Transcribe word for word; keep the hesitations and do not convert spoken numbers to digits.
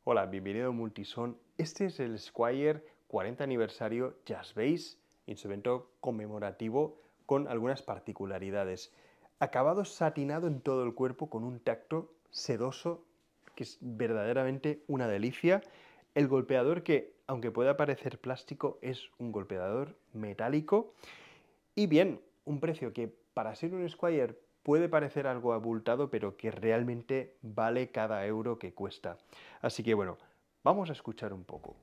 Hola, bienvenido a Multison. Este es el Squire cuarenta aniversario Jazz Bass, instrumento conmemorativo con algunas particularidades. Acabado satinado en todo el cuerpo con un tacto sedoso que es verdaderamente una delicia. El golpeador que, aunque pueda parecer plástico, es un golpeador metálico. Y bien, un precio que para ser un Squire puede parecer algo abultado, pero que realmente vale cada euro que cuesta. Así que bueno, vamos a escuchar un poco.